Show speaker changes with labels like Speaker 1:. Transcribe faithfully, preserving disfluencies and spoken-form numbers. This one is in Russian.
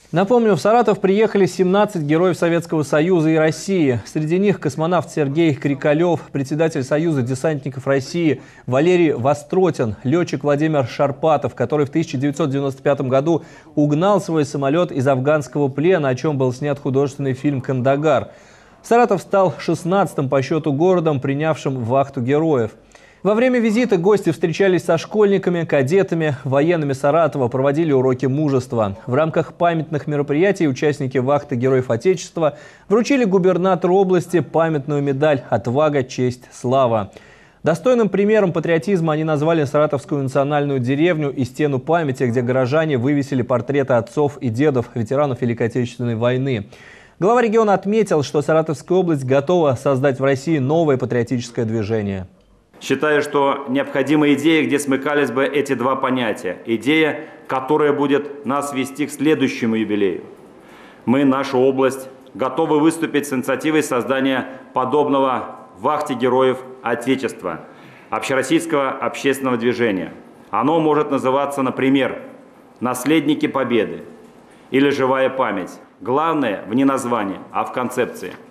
Speaker 1: Напомню, в Саратов приехали семнадцать героев Советского Союза и России. Среди них космонавт Сергей Крикалев, председатель Союза десантников России Валерий Востротин, летчик Владимир Шарпатов, который в тысяча девятьсот девяносто пятом году угнал свой самолет из афганского плена, о чем был снят художественный фильм «Кандагар». Саратов стал шестнадцатым по счету городом, принявшим вахту героев. Во время визита гости встречались со школьниками, кадетами, военными Саратова, проводили уроки мужества. В рамках памятных мероприятий участники вахты Героев Отечества вручили губернатору области памятную медаль «Отвага, честь, слава». Достойным примером патриотизма они назвали Саратовскую национальную деревню и стену памяти, где горожане вывесили портреты отцов и дедов, ветеранов Великой Отечественной войны. Глава региона отметил, что Саратовская область готова создать в России новое патриотическое движение.
Speaker 2: Считаю, что необходима идея, где смыкались бы эти два понятия. Идея, которая будет нас вести к следующему юбилею. Мы, наша область, готовы выступить с инициативой создания подобного вахте Героев Отечества, общероссийского общественного движения. Оно может называться, например, «Наследники Победы» или «Живая память». Главное в не названии, а в концепции.